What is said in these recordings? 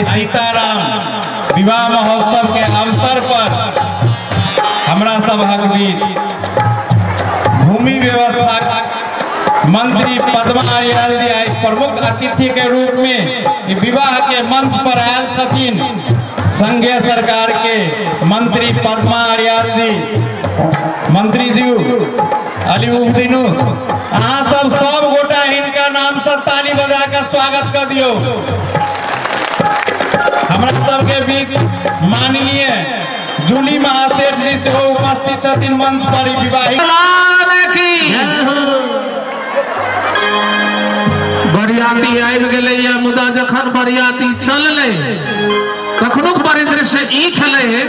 आई सीताराम विवाह महोत्सव के अवसर पर हमारा सभा बीच भूमि व्यवस्था मंत्री पद्मा अरियाल जी आज प्रमुख अतिथि के रूप में विवाह के मंच पर आयल छथिन। संघीय सरकार के मंत्री पद्मा अरियाल जी, मंत्री जी अलीउद्दीनुस, अहाँ सब गोटा हिनका नाम से ताली बजा कर स्वागत कर दियो। हमरा सबके बीच माननीय जूली महासेठ जी से उपस्थित छथिन मंच पर विवाहित बरियाती आबि गेलै या मुदा जखन बरियाती चललै तखनुक परिदृश्य ई छलै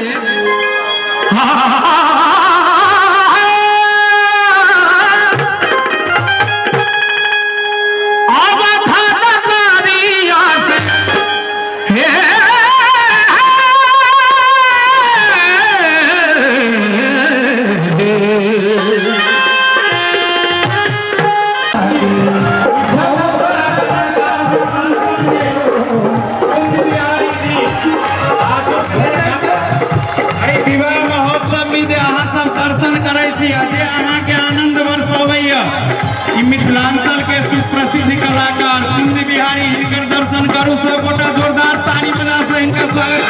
मिथिलांचल के सुप्रसिद्ध कलाकार सिंह बिहारी हिनकर दर्शन करू। सब गोटा जोरदार ताली बजा से इनका स्वागत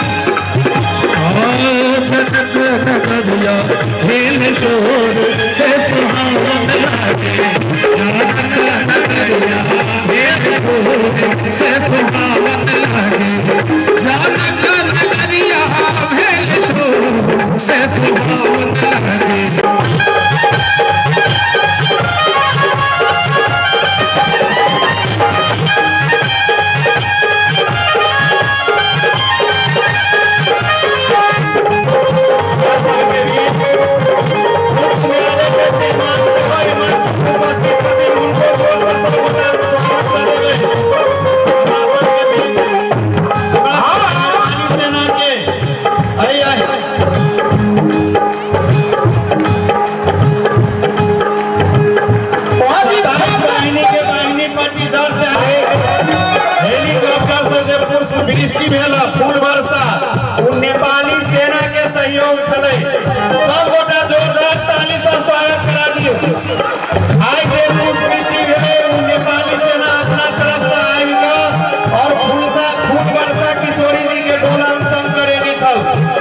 फूल वर्षा नेपाली सेना के सहयोग छलै। सब गोटा जोरदार ताली से स्वागत करा दियो। आई के पुष्पवृष्टि भेलै नेपाली सेना अपना तरफ से आबि कऽ और फूल वर्षा किशोरी जी के डोला में संग करेने छल।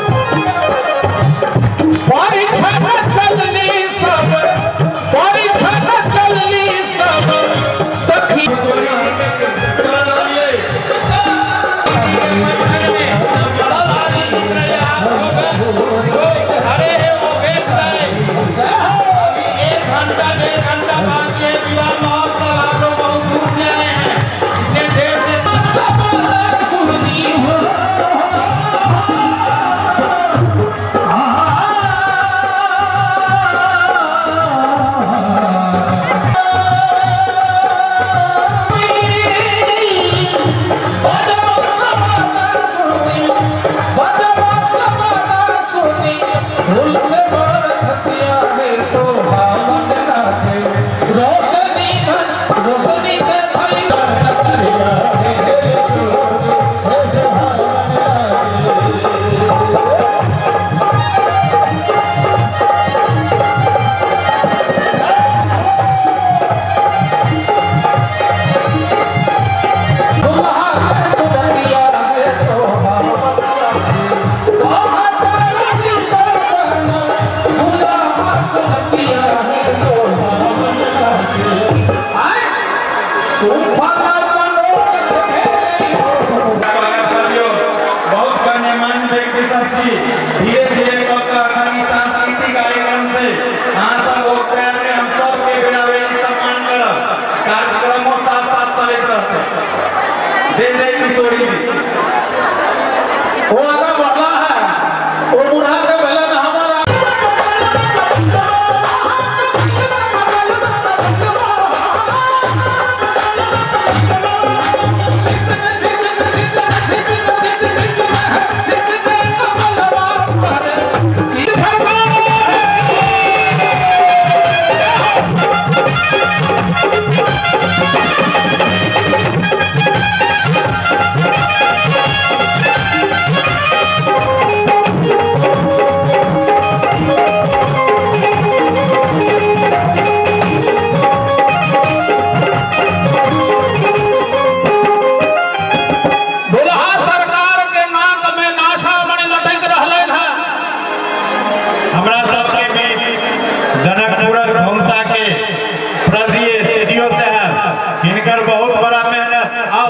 परीक्षा चलली सब सखी अरे वो एक घंटा 1.5 घंटा इनकर बहुत बड़ा मेहनत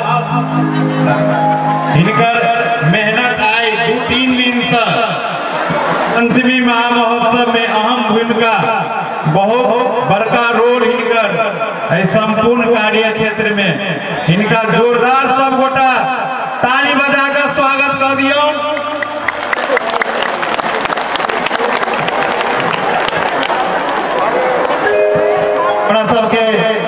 इनकर मेहनत आई 2-3 दिन से पंचमी महामहोत्सव में अहम भूमिका बहुत बड़का रोल इनकर संपूर्ण कार्य क्षेत्र में इनका जोरदार सब गोटा ताली बजाकर स्वागत कर दियो। सबके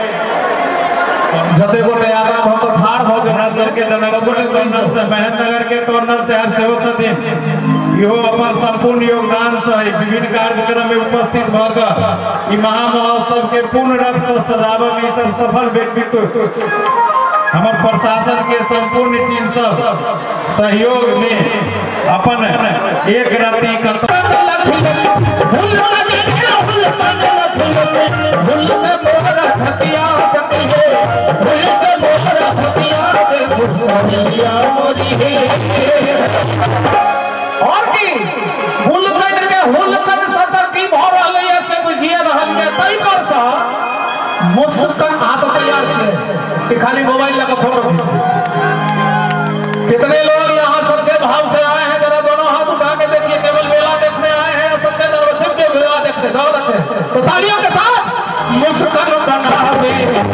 जते गोटे आगा भ तो ठाड़ भ के हमरा सबके महेंद्रनगर के कर्नल साहब सेहो छथिन इहो अपन संपूर्ण योगदान से विभिन्न कार्यक्रम में उपस्थित भऽ कऽ ई महामहोत्सव के पूर्ण रूप से सजावट में सब सफल व्यक्तित्व हमर प्रशासन के संपूर्ण टीम सब सहयोग में अपन एक राति और की हुलकन के हुलकन सतर की भर रहले से बुझिए रहल के तई पर सा मुस्कान हाथ तैयार छे कि खाली मोबाइल लगा फोटो खींच। कितने लोग यहाँ सच्चे भाव से आए हैं जरा दोनों हाथ उठा के देखिए केवल मेला देखने आए हैं सच्चे दरवाजे के मेला देखने बहुत अच्छे तो तालियों के साथ मुस्कान बनावे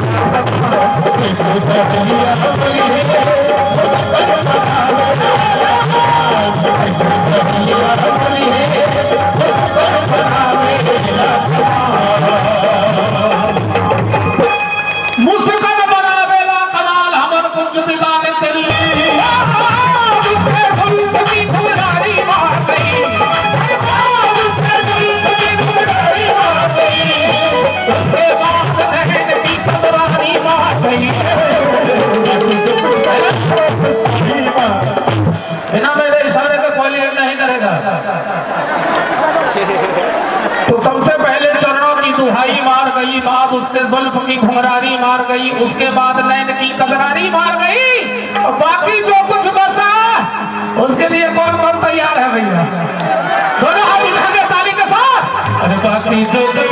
मुस्कान बनावेला कमाल हमर कुछ बिगाड़ तेरी उसके जुल्फ की खुदारी मार गई उसके जुल्फ की खुदारी मार गई उसके बाद रहन की खुदारी मार गई बिना मेरे इशारे के कोई नहीं करेगा। तो सबसे पहले चरणों की दुहाई मार गई बाद उसके जुल्फ की घुंघरारी मार गई उसके बाद नैन की कजरारी मार गई और बाकी जो कुछ बसा उसके लिए कौन कौन तैयार है भैया दोनों हाथ उठा के ताली के साथ अरे बाकी जो कुछ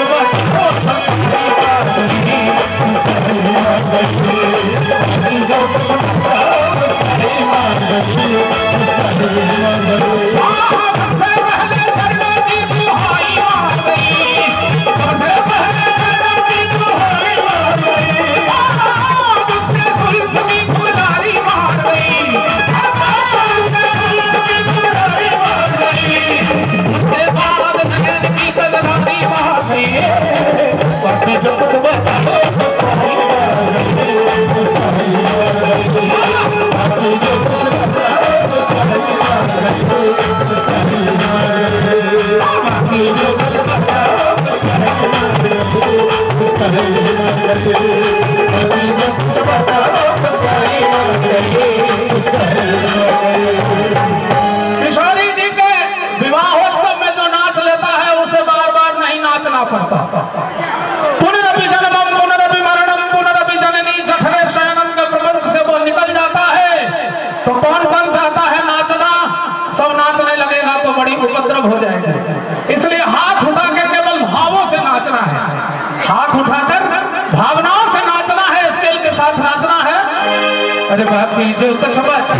किशोरी जी के विवाहोत्सव में जो नाच लेता है उसे बार बार नहीं नाचना पड़ता। पुनरपि जन्मम पुनरपि मरणम पुनरपि जननी जठरे शयनम के प्रपंच से वो निकल जाता है तो कौन कौन चाहता है नाचना सब नाचने लगेगा तो बड़ी उपद्रव हो जाएगी इसलिए हाथ उठा के केवल भावों से नाचना है हाथ उठाकर भावनाओं से नाचना है स्केल के साथ नाचना है। अरे बाकी जो कुछ बचा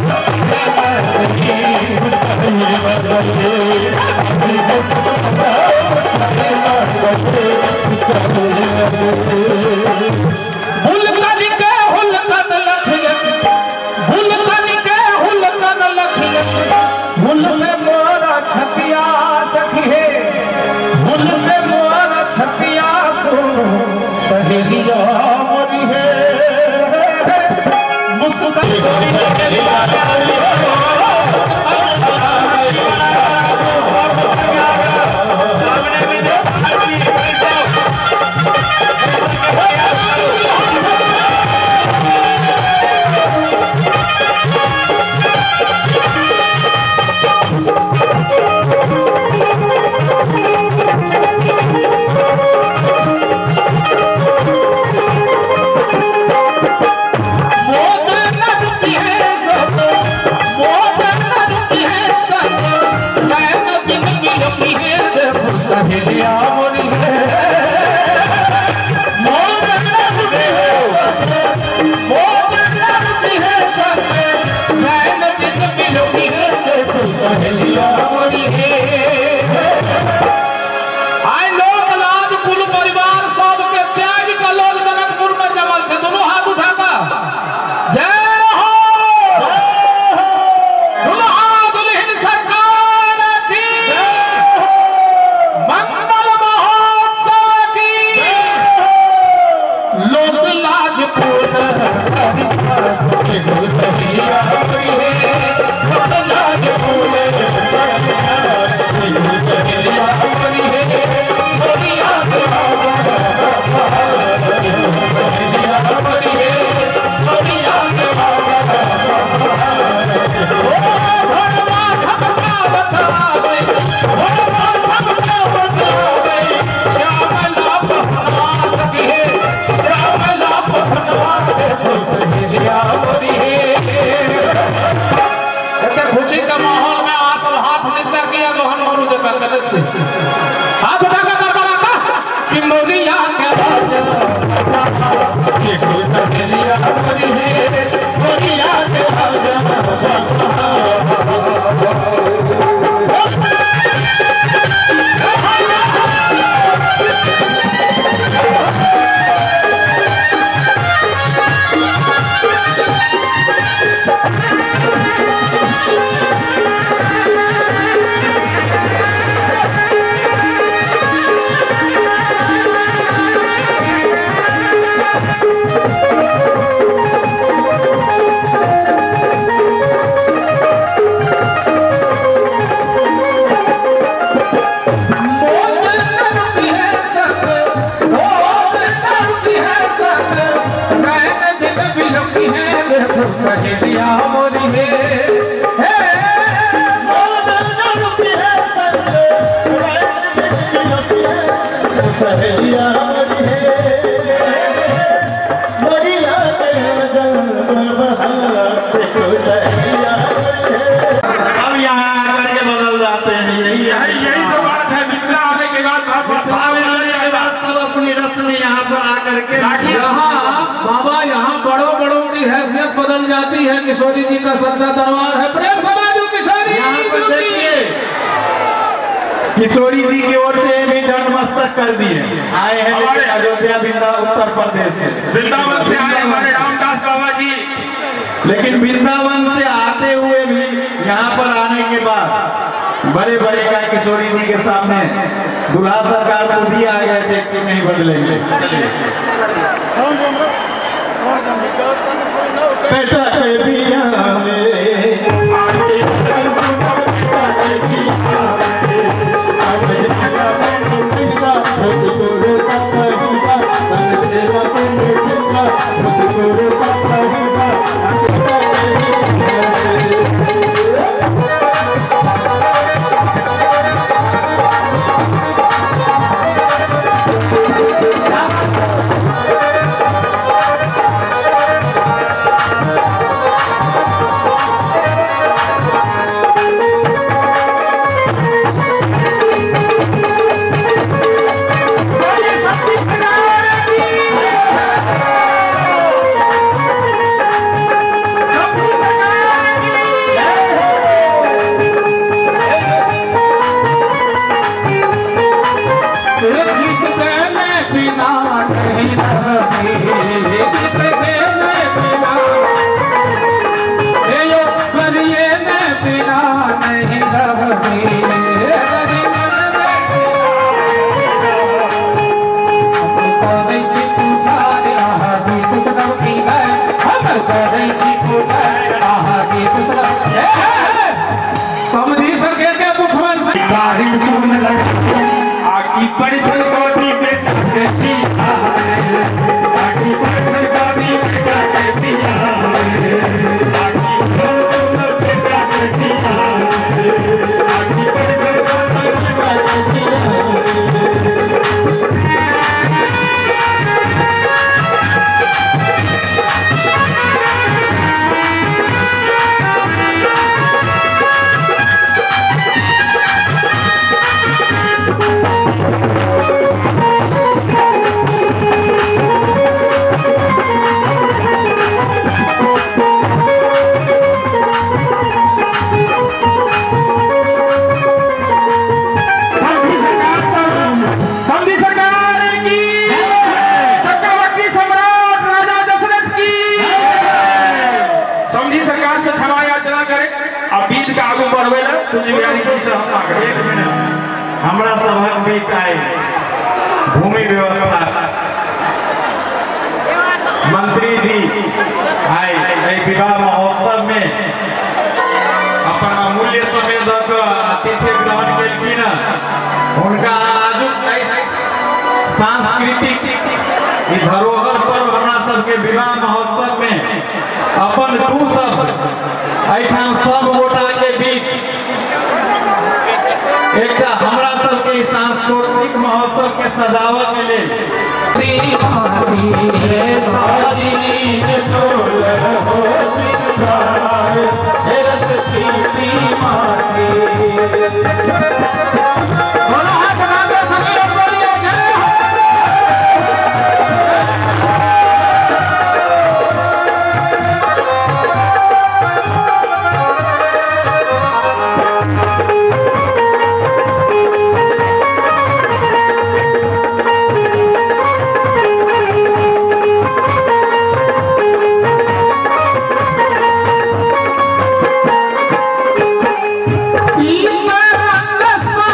हुलकन के हुलकन लखियन हुलकन के हुलकन लखियन हुल से मोरा छतिया सखी है हुल से मोरा छतिया सुनो सहेलिया मोरी है मुस्कान खुशी का माहौल में आ सब हाथ नीचा किया गोहन मरु दे कर हाथ उठा कर कि मोरिया के ये कोई सहेलिया मोरी है मोरिया के सहेलिया मोरी है सहेलिया मोरी है मोरिया अब यहाँ आकर के बदल जाते हैं। यही तो बात है। मित्र आने के बाद सब अपनी रस्म यहाँ पर आकर के यहाँ बाबा यहाँ बड़ों बड़ों की हैसियत बदल जाती है। किशोरी जी का सच्चा दरबार है। प्रेम समाजो किशोरी यहाँ पर देखिए किशोरी जी की ओर से भी नतमस्तक कर दिए आए हैं लेकिन अयोध्या उत्तर प्रदेश से वृंदावन से आए हमारे रामदास बाबा जी। लेकिन वृंदावन से आते हुए भी यहाँ पर आने के बाद बड़े बड़े का किशोरी जी के सामने दूल्हा सरकार को दिए आ गए थे कि नहीं बदलेंगे। हमारा सभा बीच आए भूमि व्यवस्था मंत्री जी आए विवाह उनका सांस्कृतिक धरोहर पर हमरा सबके विवाह महोत्सव में अपन दू शब्द एठाम सब गोटा के बीच एक हमरा सबके सांस्कृतिक महोत्सव के सजावट के लिए रंग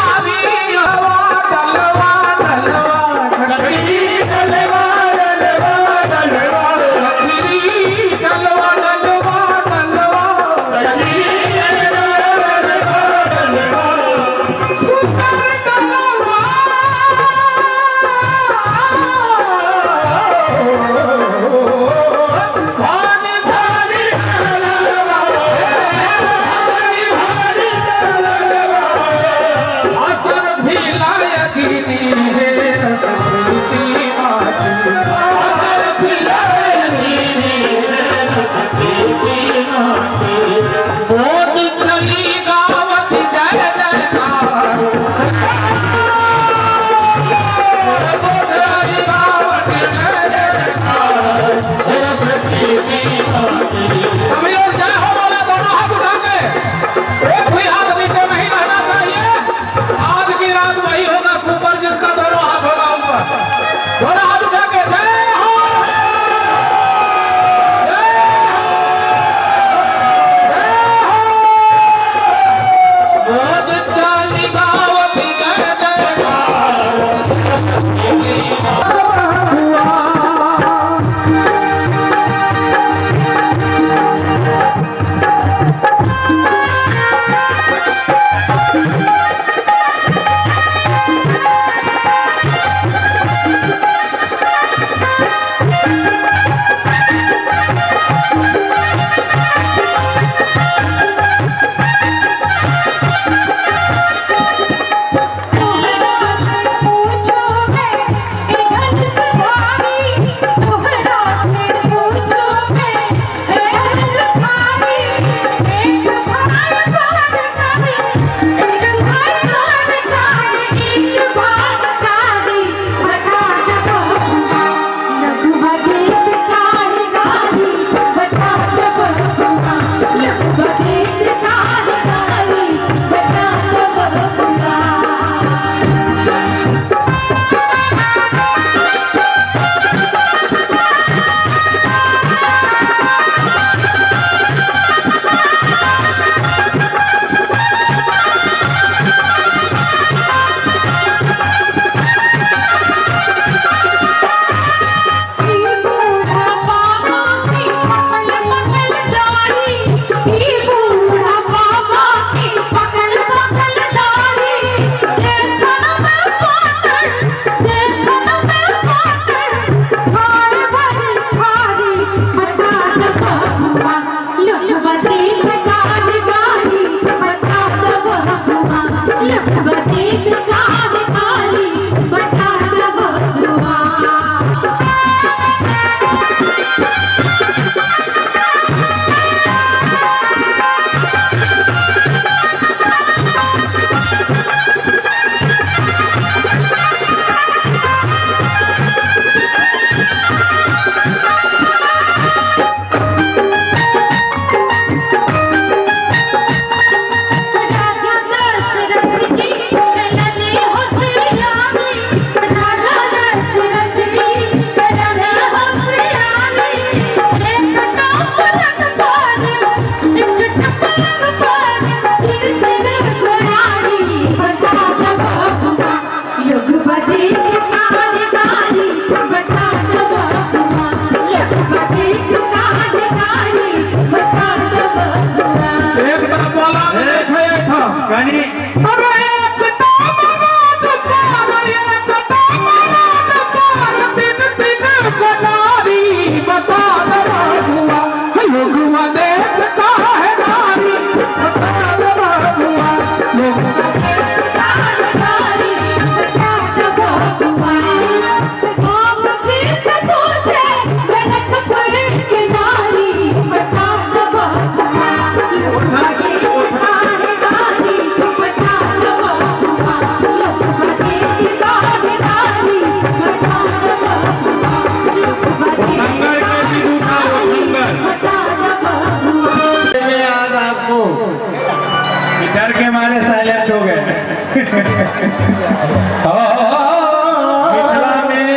मिथिला में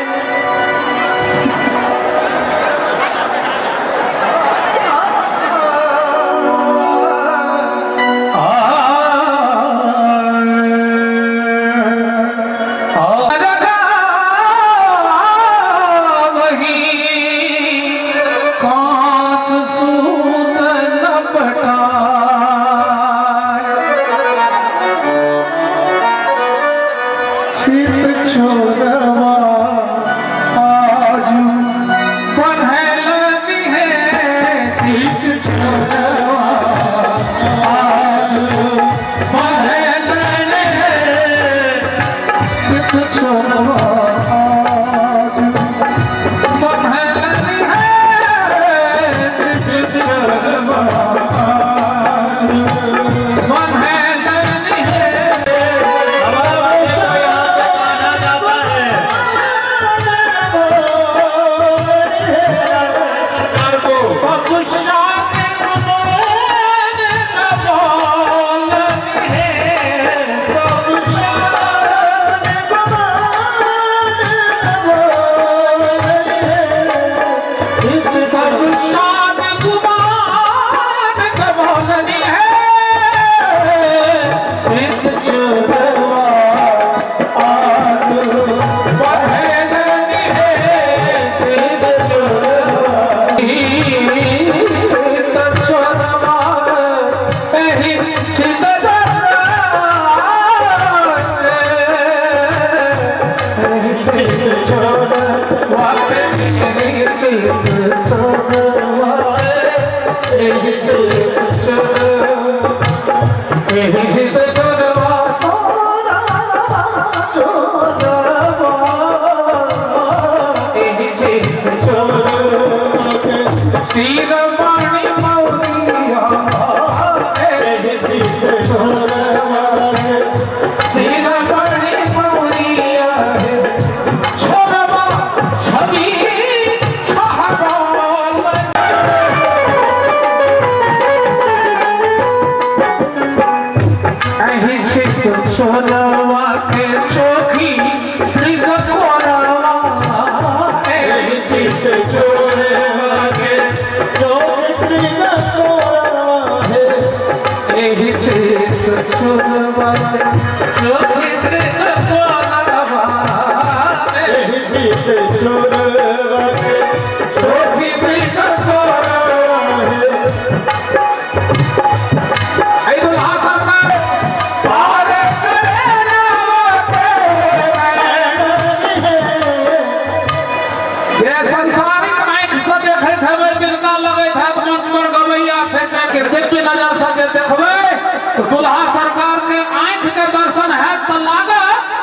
दुल्हा सरकार के आंख के दर्शन है तो लागा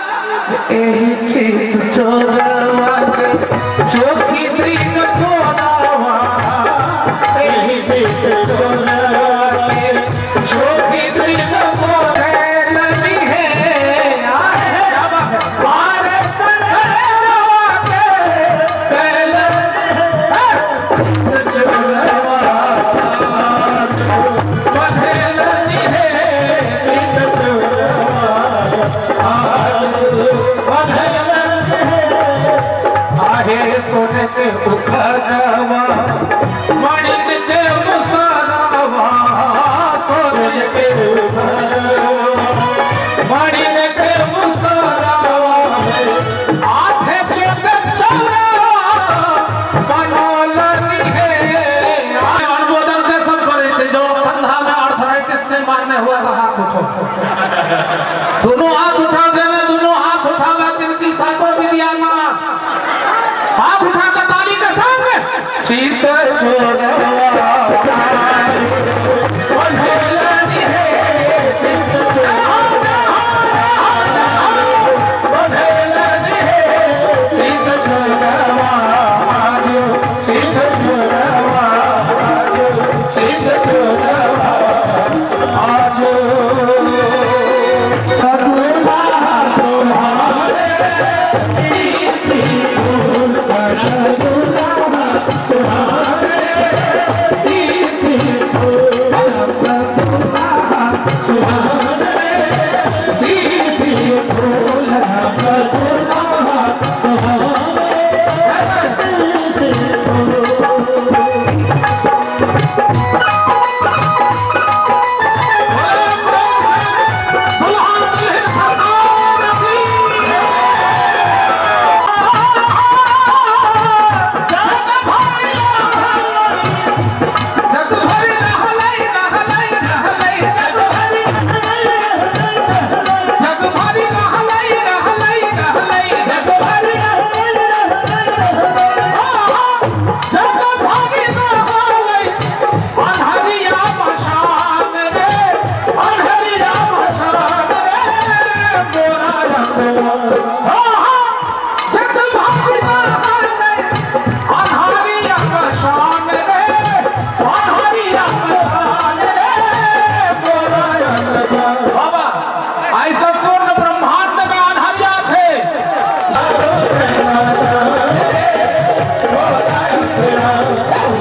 चोखी दृग चोरावा चोखी दृग मोरनी है सोने के उखड़वा मणिक के मुसलवा सोने के उखड़वा मणिक के मुसलवा आठे चुक चौरावा बनोलनी है अनुमोदन के सब करे छे जो कंधा में आर्थराइटिस से मारने हुआ हाथ उठो दोनों हाथ उठा देना दोनों हाथ उठावा तिनकी सासों विद्या नाश हाथ उठाकर ताली के सामने चीत चोरवा बंधेलनी है बंधेलनी है चीत चोरवा चीत चोरवा चीत चोरवा आज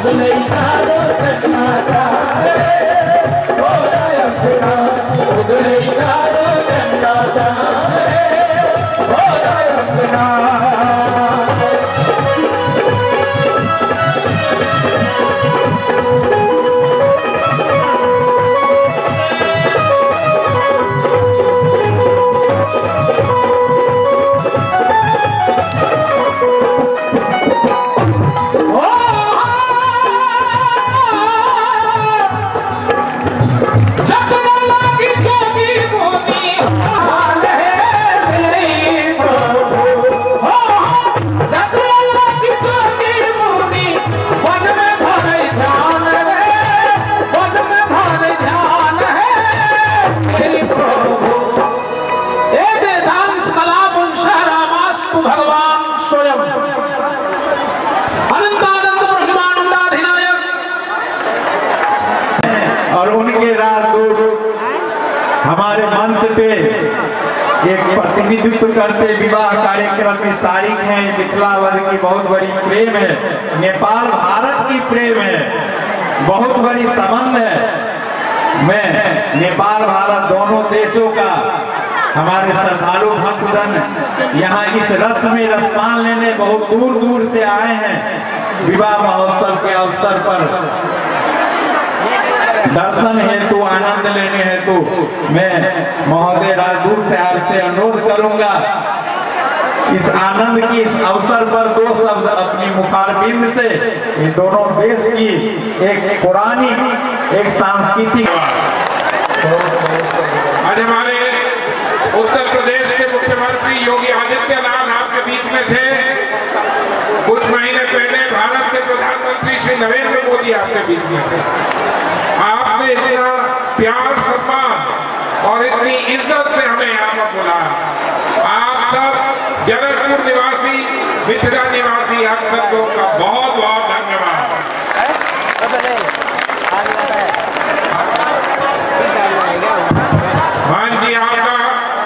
उगले चारो जन्माता हो जाए अपना उगले चारो जन्माता हो जाए अपना हमारे मंच पे एक प्रतिनिधित्व करते विवाह कार्यक्रम में शारीक हैं। मिथिलावध की बहुत बड़ी प्रेम है, नेपाल भारत की प्रेम है, बहुत बड़ी संबंध है। मैं नेपाल भारत दोनों देशों का हमारे श्रद्धालु भक्तजन यहाँ इस रस में रसपान लेने बहुत दूर दूर से आए हैं। विवाह महोत्सव के अवसर पर दर्शन हेतु आनंद लेने हेतु मैं महोदय राजदूत से आपसे अनुरोध करूंगा, इस आनंद की इस अवसर पर दो शब्द अपनी मुखारबिंद से ये दोनों देश की एक पुरानी एक सांस्कृतिक। आज हमारे उत्तर प्रदेश के मुख्यमंत्री योगी आदित्यनाथ आपके बीच में थे। कुछ महीने पहले भारत के प्रधानमंत्री श्री नरेंद्र मोदी आपके बीच में थे। आपने इतना प्यार सम्मान और इतनी इज्जत से हमें यहाँ पर बुलाया। आप सब जनकपुर निवासी, मिथिला निवासी आप सबको का बहुत बहुत धन्यवाद। मान जी आपका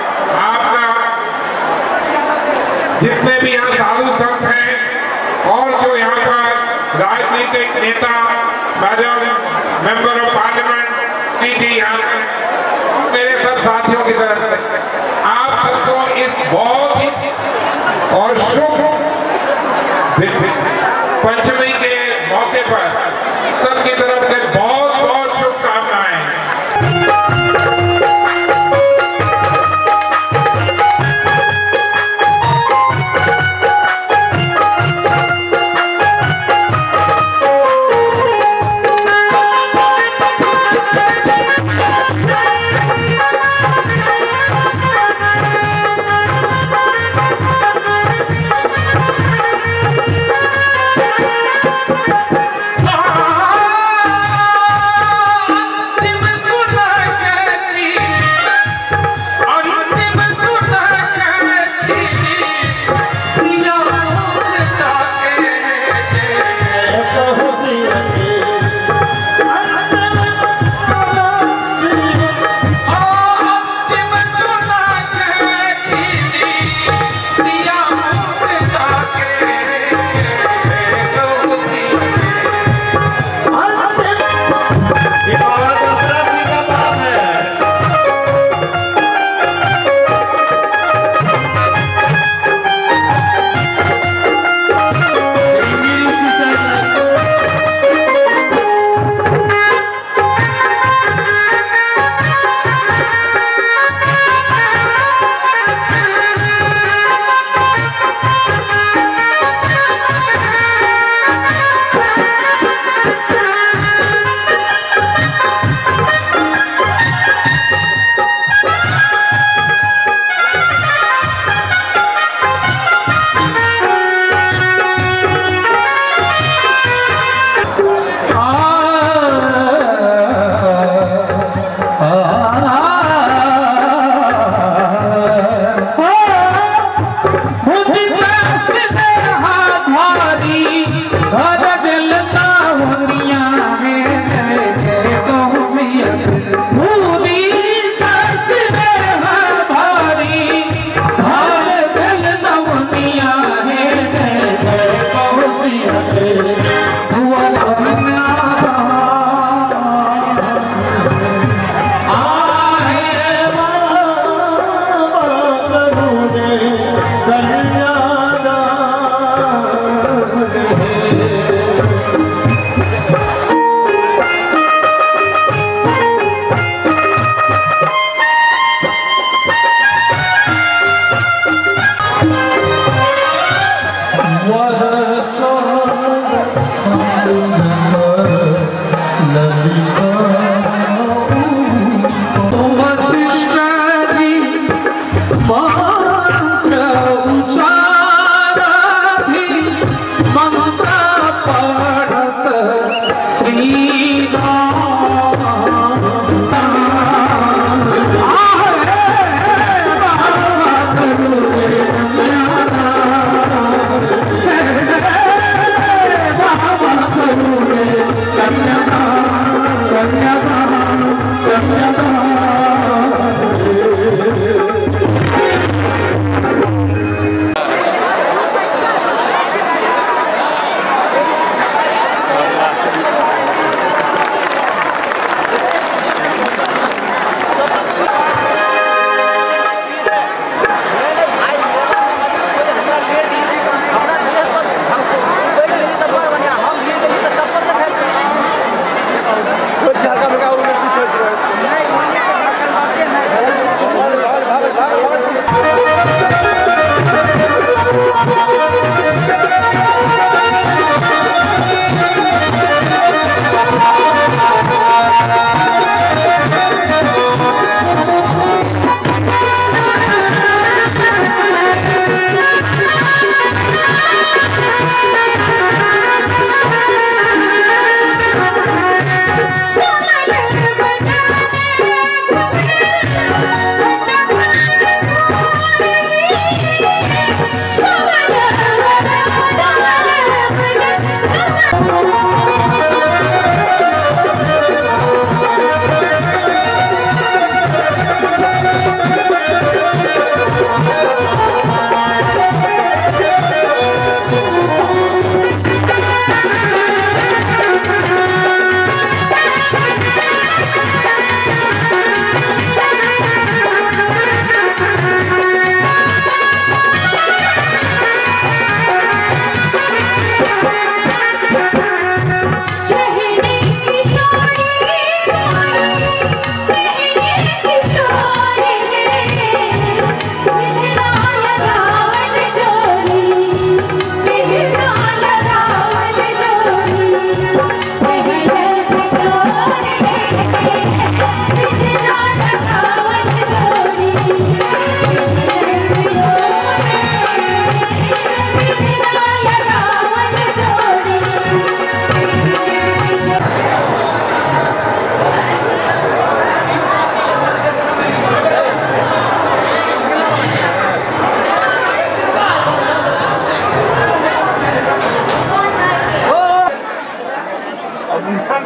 जितने भी यहाँ साधु संत हैं और जो यहाँ पर राजनीतिक नेता, मेंबर ऑफ पार्लियामेंट जी यहाँ मेरे सब साथियों की तरफ से आप सबको इस बहुत ही और शुभ पंचमी के मौके पर सबकी तरफ से बहुत बहुत शुभकामनाएं।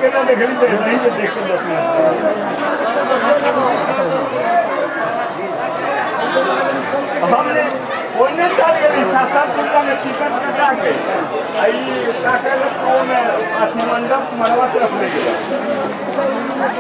के ना देख ली नहीं से देख के हमने ओने चल गई सासात जिला में टिकट कटा के आई काटे को में अति मंडप मरवा तरफ ले गया